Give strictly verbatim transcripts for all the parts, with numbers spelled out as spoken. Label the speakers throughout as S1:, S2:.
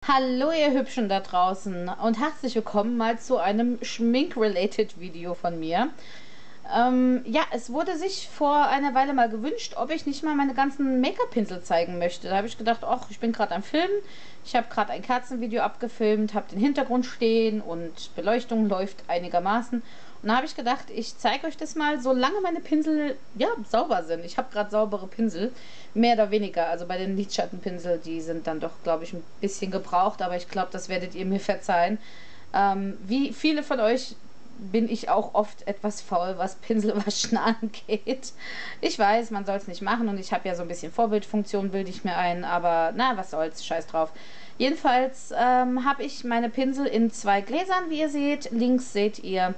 S1: Hallo ihr Hübschen da draußen und herzlich willkommen mal zu einem Schmink-related Video von mir. Ähm, ja, es wurde sich vor einer Weile mal gewünscht, ob ich nicht mal meine ganzen Make-up-Pinsel zeigen möchte. Da habe ich gedacht, ach, ich bin gerade am Filmen, ich habe gerade ein Kerzenvideo abgefilmt, habe den Hintergrund stehen und Beleuchtung läuft einigermaßen. Und da habe ich gedacht, ich zeige euch das mal, solange meine Pinsel, ja, sauber sind. Ich habe gerade saubere Pinsel, mehr oder weniger. Also bei den Lidschattenpinsel, die sind dann doch, glaube ich, ein bisschen gebraucht, aber ich glaube, das werdet ihr mir verzeihen. Ähm, wie viele von euch bin ich auch oft etwas faul, was Pinselwaschen angeht. Ich weiß, man soll es nicht machen und ich habe ja so ein bisschen Vorbildfunktion, bilde ich mir ein, aber na, was soll's, scheiß drauf. Jedenfalls ähm, habe ich meine Pinsel in zwei Gläsern, wie ihr seht. Links seht ihr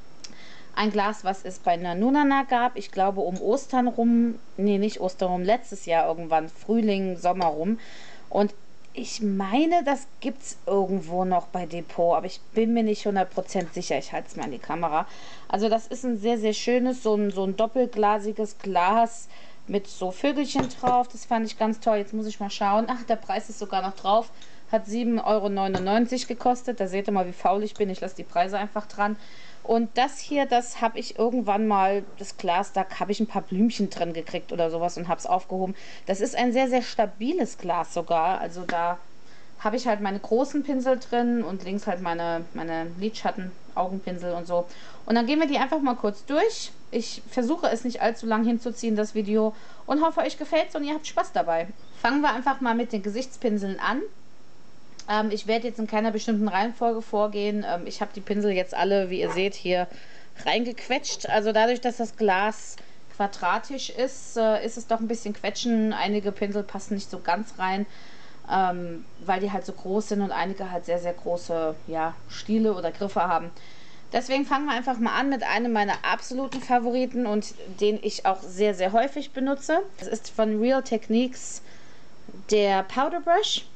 S1: ein Glas, was es bei Nanunana gab. Ich glaube um Ostern rum, nee, nicht Ostern rum, letztes Jahr irgendwann, Frühling, Sommer rum. Und ich meine, das gibt es irgendwo noch bei Depot, aber ich bin mir nicht hundert Prozent sicher. Ich halte es mal an die Kamera. Also das ist ein sehr, sehr schönes, so ein, so ein doppelglasiges Glas mit so Vögelchen drauf. Das fand ich ganz toll. Jetzt muss ich mal schauen. Ach, der Preis ist sogar noch drauf. Hat sieben Euro neunundneunzig gekostet. Da seht ihr mal, wie faul ich bin. Ich lasse die Preise einfach dran. Und das hier, das habe ich irgendwann mal, das Glas, da habe ich ein paar Blümchen drin gekriegt oder sowas und habe es aufgehoben. Das ist ein sehr, sehr stabiles Glas sogar. Also da habe ich halt meine großen Pinsel drin und links halt meine, meine Lidschatten, Augenpinsel und so. Und dann gehen wir die einfach mal kurz durch. Ich versuche es nicht allzu lang hinzuziehen, das Video, und hoffe, euch gefällt es und ihr habt Spaß dabei. Fangen wir einfach mal mit den Gesichtspinseln an. Ähm, ich werde jetzt in keiner bestimmten Reihenfolge vorgehen. Ähm, ich habe die Pinsel jetzt alle, wie ihr seht, hier reingequetscht. Also dadurch, dass das Glas quadratisch ist, äh, ist es doch ein bisschen quetschen. Einige Pinsel passen nicht so ganz rein, ähm, weil die halt so groß sind und einige halt sehr, sehr große, ja, Stiele oder Griffe haben. Deswegen fangen wir einfach mal an mit einem meiner absoluten Favoriten und den ich auch sehr, sehr häufig benutze. Das ist von Real Techniques der Powder Brush.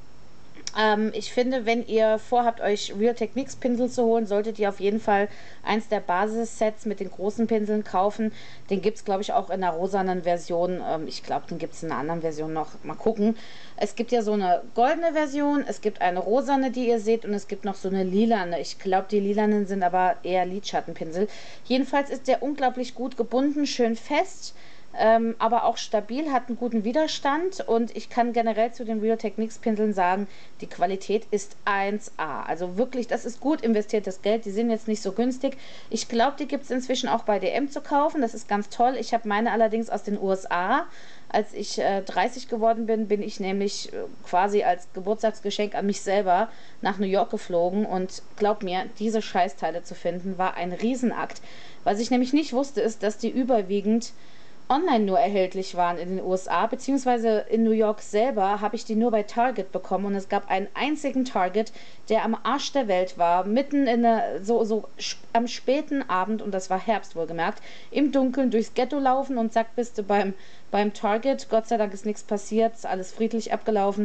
S1: Ähm, ich finde, wenn ihr vorhabt, euch Real Techniques Pinsel zu holen, solltet ihr auf jeden Fall eins der Basissets mit den großen Pinseln kaufen. Den gibt es, glaube ich, auch in einer rosanen Version. Ähm, ich glaube, den gibt es in einer anderen Version noch. Mal gucken. Es gibt ja so eine goldene Version, es gibt eine rosane, die ihr seht, und es gibt noch so eine lilane. Ich glaube, die lilanen sind aber eher Lidschattenpinsel. Jedenfalls ist der unglaublich gut gebunden, schön fest. Ähm, aber auch stabil, hat einen guten Widerstand, und ich kann generell zu den Real Techniques Pinseln sagen, die Qualität ist eins A. Also wirklich, das ist gut investiertes Geld. Die sind jetzt nicht so günstig. Ich glaube, die gibt es inzwischen auch bei D M zu kaufen. Das ist ganz toll. Ich habe meine allerdings aus den U S A. Als ich äh, dreißig geworden bin, bin ich nämlich äh, quasi als Geburtstagsgeschenk an mich selber nach New York geflogen, und glaub mir, diese Scheißteile zu finden, war ein Riesenakt. Was ich nämlich nicht wusste, ist, dass die überwiegend online nur erhältlich waren in den U S A, beziehungsweise in New York selber habe ich die nur bei Target bekommen, und es gab einen einzigen Target, der am Arsch der Welt war, mitten in der, so, so am späten Abend, und das war Herbst wohlgemerkt, im Dunkeln durchs Ghetto laufen und zack, bist du beim, beim Target. Gott sei Dank ist nichts passiert, ist alles friedlich abgelaufen,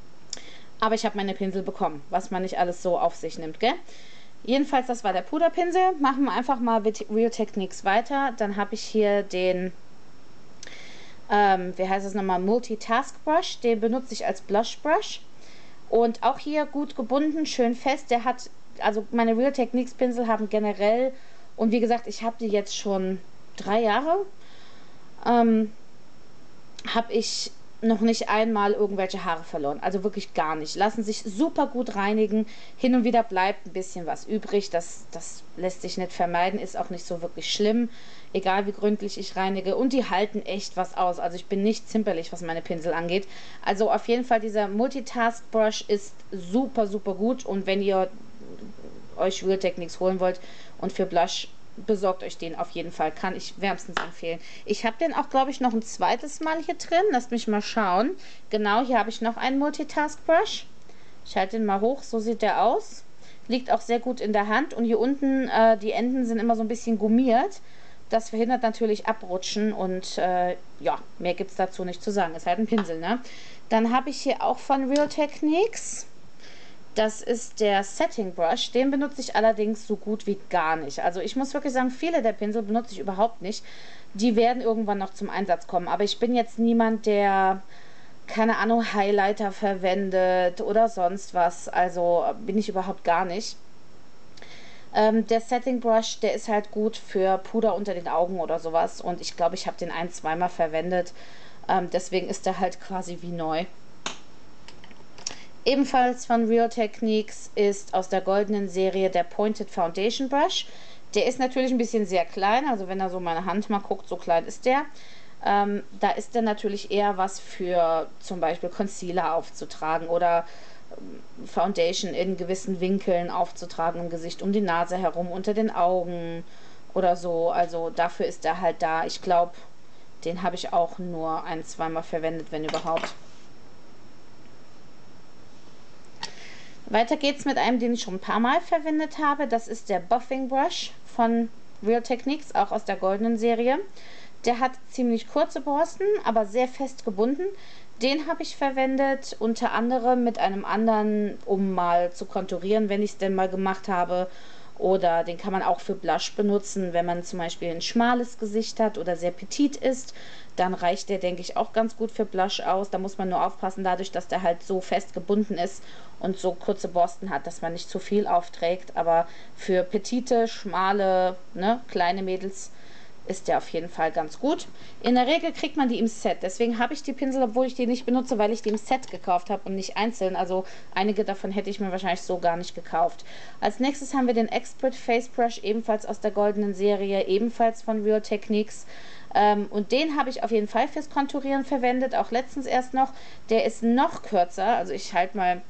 S1: aber ich habe meine Pinsel bekommen, was man nicht alles so auf sich nimmt, gell? Jedenfalls, das war der Puderpinsel. Machen wir einfach mal mit Real Techniques weiter. Dann habe ich hier den Ähm, wie heißt es nochmal, Multitask Brush, den benutze ich als Blush Brush, und auch hier gut gebunden, schön fest. Der hat, also meine Real Techniques Pinsel haben generell, und wie gesagt, ich habe die jetzt schon drei Jahre, ähm, habe ich noch nicht einmal irgendwelche Haare verloren. Also wirklich gar nicht. Lassen sich super gut reinigen. Hin und wieder bleibt ein bisschen was übrig. Das, das lässt sich nicht vermeiden. Ist auch nicht so wirklich schlimm. Egal wie gründlich ich reinige. Und die halten echt was aus. Also ich bin nicht zimperlich, was meine Pinsel angeht. Also auf jeden Fall, dieser Multitask Brush ist super, super gut. Und wenn ihr euch Real Techniques holen wollt und für Blush, besorgt euch den auf jeden Fall. Kann ich wärmstens empfehlen. Ich habe den auch, glaube ich, noch ein zweites Mal hier drin. Lasst mich mal schauen. Genau, hier habe ich noch einen Multitask Brush. Ich halte den mal hoch. So sieht der aus. Liegt auch sehr gut in der Hand. Und hier unten, äh, die Enden sind immer so ein bisschen gummiert. Das verhindert natürlich Abrutschen. Und äh, ja, mehr gibt es dazu nicht zu sagen. Ist halt ein Pinsel, ne? Dann habe ich hier auch von Real Techniques. Das ist der Setting Brush. Den benutze ich allerdings so gut wie gar nicht. Also ich muss wirklich sagen, viele der Pinsel benutze ich überhaupt nicht. Die werden irgendwann noch zum Einsatz kommen. Aber ich bin jetzt niemand, der keine Ahnung, Highlighter verwendet oder sonst was. Also bin ich überhaupt gar nicht. Ähm, der Setting Brush, der ist halt gut für Puder unter den Augen oder sowas. Und ich glaube, ich habe den ein-, zweimal verwendet. Ähm, deswegen ist der halt quasi wie neu. Ebenfalls von Real Techniques ist aus der goldenen Serie der Pointed Foundation Brush. Der ist natürlich ein bisschen sehr klein, also wenn er so meine Hand mal guckt, so klein ist der. Ähm, da ist der natürlich eher was für zum Beispiel Concealer aufzutragen oder Foundation in gewissen Winkeln aufzutragen im Gesicht, um die Nase herum, unter den Augen oder so. Also dafür ist der halt da. Ich glaube, den habe ich auch nur ein-, zweimal verwendet, wenn überhaupt. Weiter geht's mit einem, den ich schon ein paar Mal verwendet habe. Das ist der Buffing Brush von Real Techniques, auch aus der goldenen Serie. Der hat ziemlich kurze Borsten, aber sehr fest gebunden. Den habe ich verwendet, unter anderem mit einem anderen, um mal zu konturieren, wenn ich es denn mal gemacht habe. Oder den kann man auch für Blush benutzen, wenn man zum Beispiel ein schmales Gesicht hat oder sehr petit ist. Dann reicht der, denke ich, auch ganz gut für Blush aus. Da muss man nur aufpassen, dadurch, dass der halt so fest gebunden ist und so kurze Borsten hat, dass man nicht zu viel aufträgt. Aber für petite, schmale, ne, kleine Mädels ist der auf jeden Fall ganz gut. In der Regel kriegt man die im Set. Deswegen habe ich die Pinsel, obwohl ich die nicht benutze, weil ich die im Set gekauft habe und nicht einzeln. Also einige davon hätte ich mir wahrscheinlich so gar nicht gekauft. Als nächstes haben wir den Expert Face Brush, ebenfalls aus der goldenen Serie, ebenfalls von Real Techniques. Ähm, und den habe ich auf jeden Fall fürs Konturieren verwendet, auch letztens erst noch. Der ist noch kürzer, also ich halte mal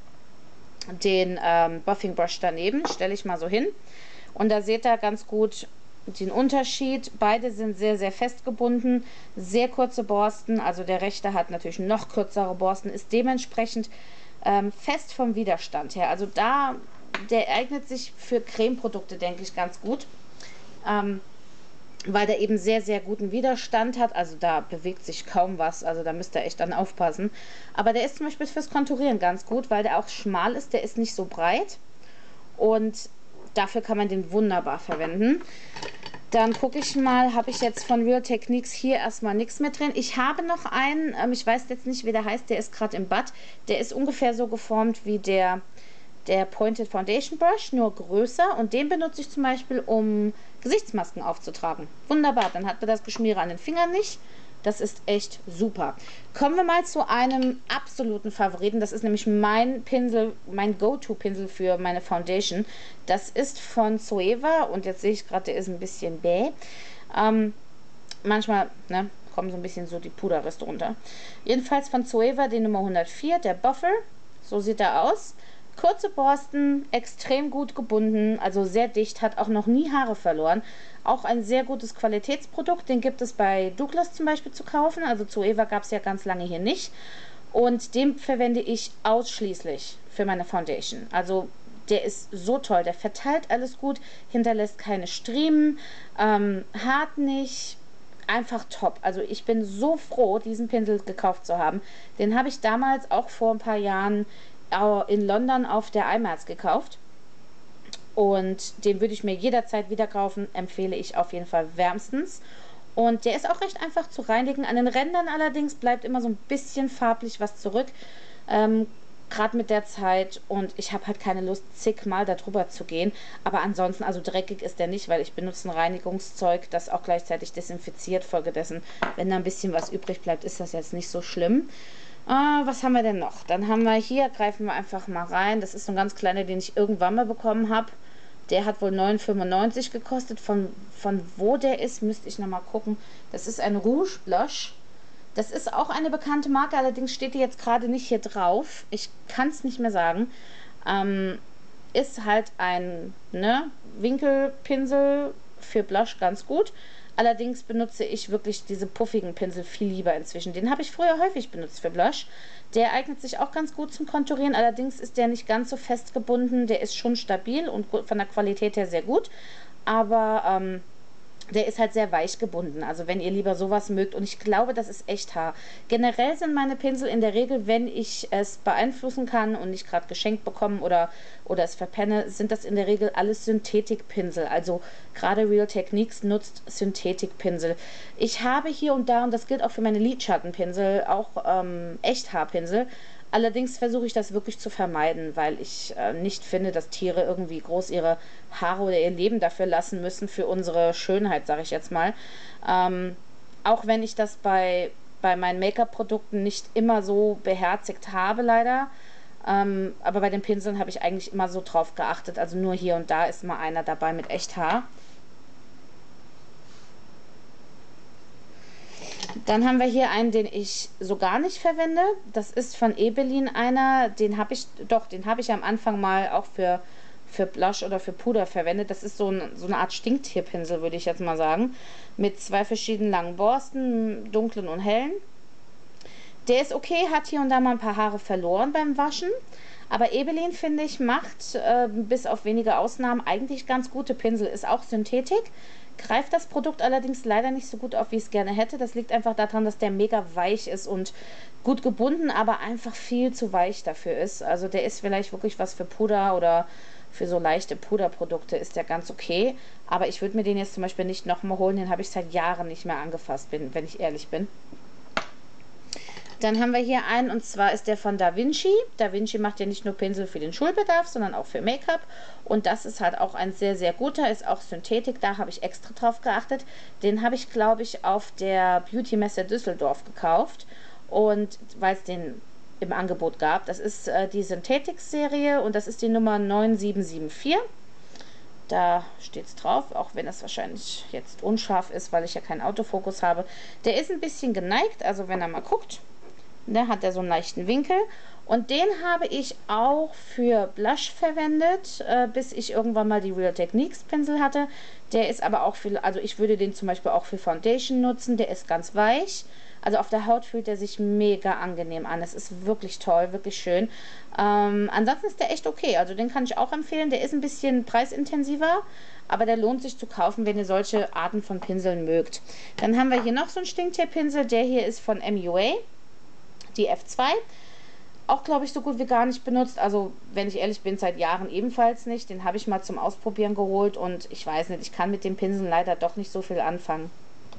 S1: den ähm, Buffing Brush daneben, stelle ich mal so hin. Und da seht ihr ganz gut den Unterschied. Beide sind sehr, sehr fest gebunden, sehr kurze Borsten, also der rechte hat natürlich noch kürzere Borsten, ist dementsprechend ähm, fest vom Widerstand her. Also da, der eignet sich für Cremeprodukte, denke ich, ganz gut, ähm, weil der eben sehr, sehr guten Widerstand hat. Also da bewegt sich kaum was, also da müsst ihr echt dann aufpassen. Aber der ist zum Beispiel fürs Konturieren ganz gut, weil der auch schmal ist, der ist nicht so breit und dafür kann man den wunderbar verwenden. Dann gucke ich mal, habe ich jetzt von Real Techniques hier erstmal nichts mehr drin. Ich habe noch einen, ähm, ich weiß jetzt nicht, wie der heißt, der ist gerade im Bad. Der ist ungefähr so geformt wie der, der Pointed Foundation Brush, nur größer. Und den benutze ich zum Beispiel, um Gesichtsmasken aufzutragen. Wunderbar, dann hat man das Geschmiere an den Fingern nicht. Das ist echt super. Kommen wir mal zu einem absoluten Favoriten. Das ist nämlich mein Pinsel, mein Go-To-Pinsel für meine Foundation. Das ist von Zoeva und jetzt sehe ich gerade, der ist ein bisschen bäh. Ähm, manchmal ne, kommen so ein bisschen so die Puderreste runter. Jedenfalls von Zoeva die Nummer hundertvier, der Buffer. So sieht er aus. Kurze Borsten, extrem gut gebunden, also sehr dicht, hat auch noch nie Haare verloren. Auch ein sehr gutes Qualitätsprodukt, den gibt es bei Douglas zum Beispiel zu kaufen, also Zoeva gab es ja ganz lange hier nicht. Und den verwende ich ausschließlich für meine Foundation. Also der ist so toll, der verteilt alles gut, hinterlässt keine Striemen, ähm, hart nicht, einfach top. Also ich bin so froh, diesen Pinsel gekauft zu haben. Den habe ich damals auch vor ein paar Jahren in London auf der I M A X gekauft und den würde ich mir jederzeit wieder kaufen, empfehle ich auf jeden Fall wärmstens. Und der ist auch recht einfach zu reinigen. An den Rändern allerdings bleibt immer so ein bisschen farblich was zurück, ähm, gerade mit der Zeit, und ich habe halt keine Lust, zigmal darüber zu gehen. Aber ansonsten, also dreckig ist der nicht, weil ich benutze ein Reinigungszeug, das auch gleichzeitig desinfiziert. Folgedessen, wenn da ein bisschen was übrig bleibt, ist das jetzt nicht so schlimm. Ah, was haben wir denn noch? Dann haben wir hier, greifen wir einfach mal rein. Das ist so ein ganz kleiner, den ich irgendwann mal bekommen habe. Der hat wohl neun fünfundneunzig gekostet. Von, von wo der ist, müsste ich nochmal gucken. Das ist ein Rouge Blush. Das ist auch eine bekannte Marke, allerdings steht die jetzt gerade nicht hier drauf. Ich kann es nicht mehr sagen. Ähm, ist halt ein ne, Winkelpinsel für Blush ganz gut. Allerdings benutze ich wirklich diese puffigen Pinsel viel lieber inzwischen. Den habe ich früher häufig benutzt für Blush. Der eignet sich auch ganz gut zum Konturieren. Allerdings ist der nicht ganz so fest gebunden. Der ist schon stabil und von der Qualität her sehr gut. Aber ähm, Der ist halt sehr weich gebunden, also wenn ihr lieber sowas mögt, und ich glaube, das ist echt Haar. Generell sind meine Pinsel in der Regel, wenn ich es beeinflussen kann und nicht gerade geschenkt bekommen oder, oder es verpenne, sind das in der Regel alles Synthetikpinsel. Also gerade Real Techniques nutzt Synthetikpinsel. Ich habe hier und da, und das gilt auch für meine Lidschattenpinsel, auch ähm, Echthaarpinsel. Allerdings versuche ich das wirklich zu vermeiden, weil ich äh, nicht finde, dass Tiere irgendwie groß ihre Haare oder ihr Leben dafür lassen müssen, für unsere Schönheit, sage ich jetzt mal. Ähm, auch wenn ich das bei, bei meinen Make-up-Produkten nicht immer so beherzigt habe, leider. Ähm, aber bei den Pinseln habe ich eigentlich immer so drauf geachtet. Also nur hier und da ist mal einer dabei mit Echthaar. Dann haben wir hier einen, den ich so gar nicht verwende. Das ist von Ebelin einer, den habe ich, doch, den habe ich am Anfang mal auch für, für Blush oder für Puder verwendet. Das ist so, ein, so eine Art Stinktierpinsel, würde ich jetzt mal sagen. Mit zwei verschiedenen langen Borsten, dunklen und hellen. Der ist okay, hat hier und da mal ein paar Haare verloren beim Waschen. Aber Ebelin, finde ich, macht äh, bis auf wenige Ausnahmen eigentlich ganz gute Pinsel. Ist auch Synthetik. Greift das Produkt allerdings leider nicht so gut auf, wie ich es gerne hätte. Das liegt einfach daran, dass der mega weich ist und gut gebunden, aber einfach viel zu weich dafür ist. Also der ist vielleicht wirklich was für Puder oder für so leichte Puderprodukte ist der ganz okay. Aber ich würde mir den jetzt zum Beispiel nicht nochmal holen. Den habe ich seit Jahren nicht mehr angefasst, bin, wenn ich ehrlich bin. Dann haben wir hier einen, und zwar ist der von Da Vinci. Da Vinci macht ja nicht nur Pinsel für den Schulbedarf, sondern auch für Make-up. Und das ist halt auch ein sehr, sehr guter, ist auch Synthetik. Da habe ich extra drauf geachtet. Den habe ich, glaube ich, auf der Beauty-Messe Düsseldorf gekauft. Und weil es den im Angebot gab. Das ist äh, die Synthetik-Serie und das ist die Nummer neun sieben sieben vier. Da steht es drauf, auch wenn das wahrscheinlich jetzt unscharf ist, weil ich ja keinen Autofokus habe. Der ist ein bisschen geneigt, also wenn er mal guckt, da hat er so einen leichten Winkel. Und den habe ich auch für Blush verwendet, äh, bis ich irgendwann mal die Real Techniques Pinsel hatte. Der ist aber auch für, also ich würde den zum Beispiel auch für Foundation nutzen. Der ist ganz weich. Also auf der Haut fühlt er sich mega angenehm an. Es ist wirklich toll, wirklich schön. Ähm, ansonsten ist der echt okay. Also den kann ich auch empfehlen. Der ist ein bisschen preisintensiver, aber der lohnt sich zu kaufen, wenn ihr solche Arten von Pinseln mögt. Dann haben wir hier noch so einen Stinktierpinsel. Der hier ist von M U A, die F zwei. Auch, glaube ich, so gut wie gar nicht benutzt. Also, wenn ich ehrlich bin, seit Jahren ebenfalls nicht. Den habe ich mal zum Ausprobieren geholt und ich weiß nicht, ich kann mit den Pinseln leider doch nicht so viel anfangen.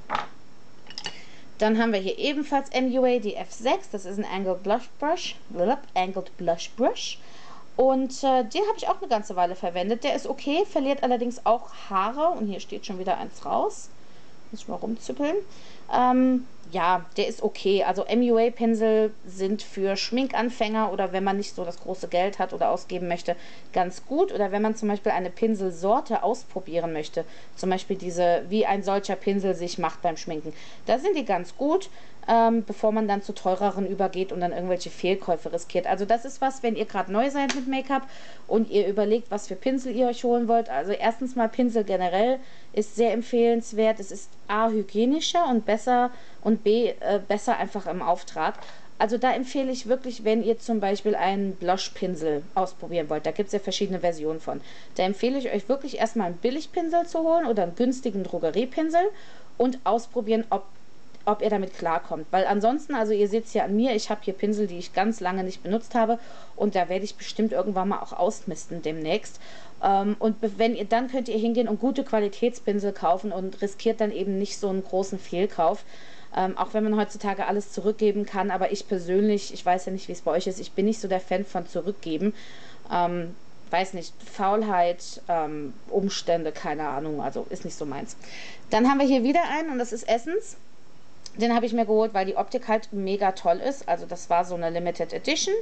S1: Dann haben wir hier ebenfalls M U A, die F sechs. Das ist ein Angled Blush Brush. Angled Blush Brush. Und äh, den habe ich auch eine ganze Weile verwendet. Der ist okay, verliert allerdings auch Haare. Und hier steht schon wieder eins raus. Muss ich mal rumzüppeln. Ähm, ja, der ist okay. Also M U A-Pinsel sind für Schminkanfänger oder wenn man nicht so das große Geld hat oder ausgeben möchte, ganz gut. Oder wenn man zum Beispiel eine Pinselsorte ausprobieren möchte. Zum Beispiel diese, wie ein solcher Pinsel sich macht beim Schminken. Da sind die ganz gut, ähm, bevor man dann zu teureren übergeht und dann irgendwelche Fehlkäufe riskiert. Also das ist was, wenn ihr gerade neu seid mit Make-up und ihr überlegt, was für Pinsel ihr euch holen wollt. Also erstens mal Pinsel generell ist sehr empfehlenswert. Es ist A, hygienischer und besser und B, äh, besser einfach im Auftrag. Also da empfehle ich wirklich, wenn ihr zum Beispiel einen Blush-Pinsel ausprobieren wollt, da gibt es ja verschiedene Versionen von, da empfehle ich euch wirklich erstmal einen Billigpinsel zu holen oder einen günstigen Drogeriepinsel und ausprobieren, ob ob ihr damit klarkommt. Weil ansonsten, also ihr seht es ja an mir, ich habe hier Pinsel, die ich ganz lange nicht benutzt habe und da werde ich bestimmt irgendwann mal auch ausmisten demnächst. Ähm, und wenn ihr, dann könnt ihr hingehen und gute Qualitätspinsel kaufen und riskiert dann eben nicht so einen großen Fehlkauf. Ähm, auch wenn man heutzutage alles zurückgeben kann, aber ich persönlich, ich weiß ja nicht, wie es bei euch ist, ich bin nicht so der Fan von zurückgeben. Ähm, weiß nicht, Faulheit, ähm, Umstände, keine Ahnung, also ist nicht so meins. Dann haben wir hier wieder einen und das ist Essence. Den habe ich mir geholt, weil die Optik halt mega toll ist. Also das war so eine Limited Edition.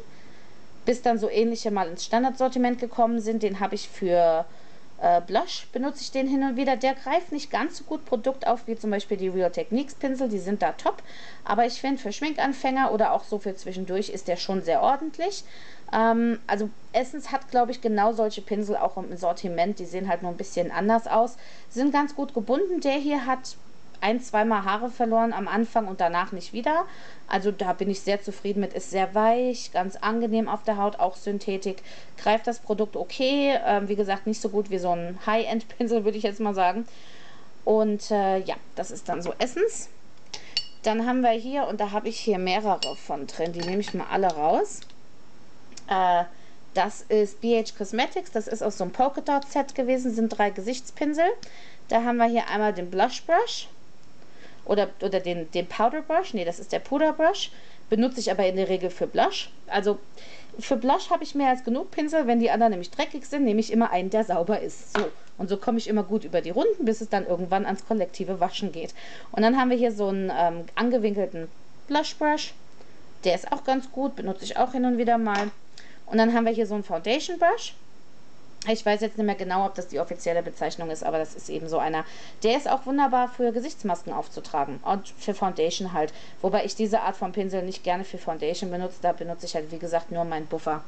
S1: Bis dann so ähnliche mal ins Standardsortiment gekommen sind. Den habe ich für äh, Blush, benutze ich den hin und wieder. Der greift nicht ganz so gut Produkt auf, wie zum Beispiel die Real Techniques Pinsel. Die sind da top. Aber ich finde, für Schminkanfänger oder auch so für zwischendurch ist der schon sehr ordentlich. Ähm, also Essence hat, glaube ich, genau solche Pinsel auch im Sortiment. Die sehen halt nur ein bisschen anders aus. Sind ganz gut gebunden. Der hier hat ein-, zweimal Haare verloren am Anfang und danach nicht wieder. Also da bin ich sehr zufrieden mit. Ist sehr weich, ganz angenehm auf der Haut, auch Synthetik. Greift das Produkt okay. Ähm, wie gesagt, nicht so gut wie so ein High-End-Pinsel, würde ich jetzt mal sagen. Und äh, ja, das ist dann so Essens. Dann haben wir hier, und da habe ich hier mehrere von drin, die nehme ich mal alle raus. Äh, das ist B H Cosmetics, das ist aus so einem Polka Dot Set gewesen, sind drei Gesichtspinsel. Da haben wir hier einmal den Blush Brush oder, oder den, den Powder Brush, nee, das ist der Puder Brush, benutze ich aber in der Regel für Blush. Also für Blush habe ich mehr als genug Pinsel, wenn die anderen nämlich dreckig sind, nehme ich immer einen, der sauber ist. So. Und so komme ich immer gut über die Runden, bis es dann irgendwann ans kollektive Waschen geht. Und dann haben wir hier so einen ähm, angewinkelten Blush Brush. Der ist auch ganz gut, benutze ich auch hin und wieder mal. Und dann haben wir hier so einen Foundation Brush. Ich weiß jetzt nicht mehr genau, ob das die offizielle Bezeichnung ist, aber das ist eben so einer. Der ist auch wunderbar für Gesichtsmasken aufzutragen und für Foundation halt. Wobei ich diese Art von Pinsel nicht gerne für Foundation benutze. Da benutze ich halt, wie gesagt, nur meinen Buffer.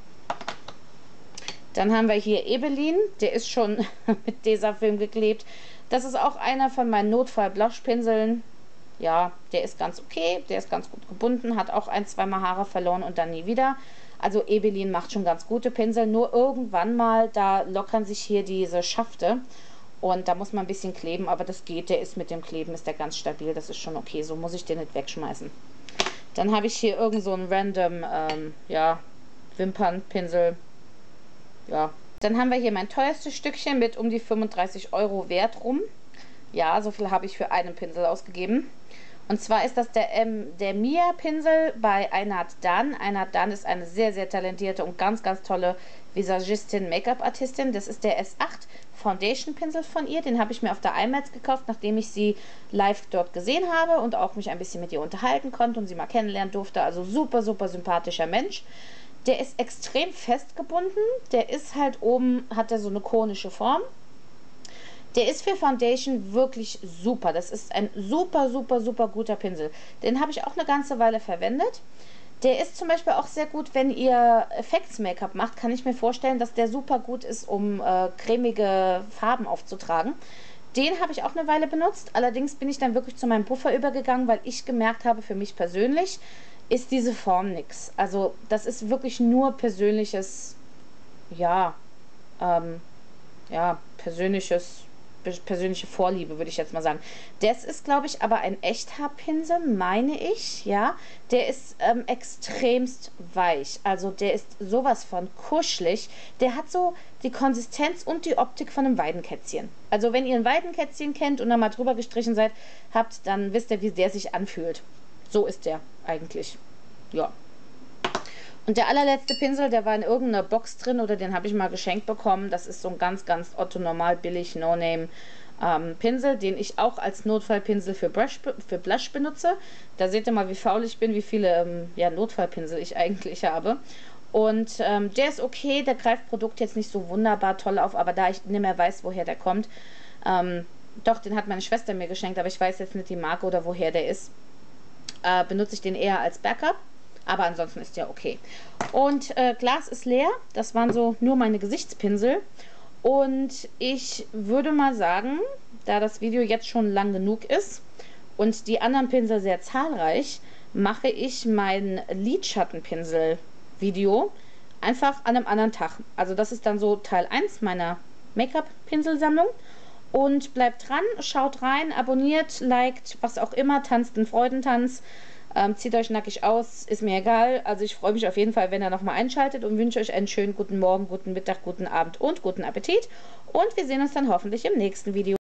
S1: Dann haben wir hier Ebelin. Der ist schon mit Tesafilm geklebt. Das ist auch einer von meinen Notfall-Blush-Pinseln. Ja, der ist ganz okay. Der ist ganz gut gebunden. Hat auch ein, zweimal Haare verloren und dann nie wieder. Also Ebelin macht schon ganz gute Pinsel, nur irgendwann mal, da lockern sich hier diese Schafte und da muss man ein bisschen kleben, aber das geht, der ist mit dem Kleben, ist der ganz stabil, das ist schon okay, so muss ich den nicht wegschmeißen. Dann habe ich hier irgend so einen random, ähm, ja, Wimpernpinsel, ja. Dann haben wir hier mein teuerstes Stückchen mit um die fünfunddreißig Euro Wert rum. Ja, so viel habe ich für einen Pinsel ausgegeben. Und zwar ist das der, ähm, der Mia Pinsel bei Einhard Dann. Einhard Dann ist eine sehr, sehr talentierte und ganz, ganz tolle Visagistin, Make-up-Artistin. Das ist der S acht Foundation Pinsel von ihr. Den habe ich mir auf der I M A X gekauft, nachdem ich sie live dort gesehen habe und auch mich ein bisschen mit ihr unterhalten konnte und sie mal kennenlernen durfte. Also super, super sympathischer Mensch. Der ist extrem festgebunden. Der ist halt oben, hat er so eine konische Form. Der ist für Foundation wirklich super. Das ist ein super, super, super guter Pinsel. Den habe ich auch eine ganze Weile verwendet. Der ist zum Beispiel auch sehr gut, wenn ihr Effekts-Make-up macht, kann ich mir vorstellen, dass der super gut ist, um äh, cremige Farben aufzutragen. Den habe ich auch eine Weile benutzt. Allerdings bin ich dann wirklich zu meinem Puffer übergegangen, weil ich gemerkt habe, für mich persönlich ist diese Form nix. Also das ist wirklich nur persönliches, ja, ähm, ja, persönliches persönliche Vorliebe, würde ich jetzt mal sagen. Das ist, glaube ich, aber ein Echthaarpinsel, meine ich, ja. Der ist ähm, extremst weich. Also der ist sowas von kuschelig. Der hat so die Konsistenz und die Optik von einem Weidenkätzchen. Also wenn ihr ein Weidenkätzchen kennt und da mal drüber gestrichen seid, habt, dann wisst ihr, wie der sich anfühlt. So ist der eigentlich. Ja. Und der allerletzte Pinsel, der war in irgendeiner Box drin oder den habe ich mal geschenkt bekommen. Das ist so ein ganz, ganz Otto normal billig No-Name ähm, Pinsel, den ich auch als Notfallpinsel für, Brush, für Blush benutze. Da seht ihr mal, wie faul ich bin, wie viele ähm, ja, Notfallpinsel ich eigentlich habe. Und ähm, der ist okay, der greift Produkt jetzt nicht so wunderbar toll auf, aber da ich nicht mehr weiß, woher der kommt, ähm, doch, den hat meine Schwester mir geschenkt, aber ich weiß jetzt nicht die Marke oder woher der ist, äh, benutze ich den eher als Backup. Aber ansonsten ist der okay. Und äh, Glas ist leer. Das waren so nur meine Gesichtspinsel. Und ich würde mal sagen, da das Video jetzt schon lang genug ist und die anderen Pinsel sehr zahlreich, mache ich mein Lidschattenpinsel-Video einfach an einem anderen Tag. Also das ist dann so Teil eins meiner Make-up-Pinselsammlung. Und bleibt dran, schaut rein, abonniert, liked, was auch immer, tanzt den Freudentanz. Ähm, zieht euch nackig aus, ist mir egal. Also ich freue mich auf jeden Fall, wenn ihr nochmal einschaltet und wünsche euch einen schönen guten Morgen, guten Mittag, guten Abend und guten Appetit. Und wir sehen uns dann hoffentlich im nächsten Video.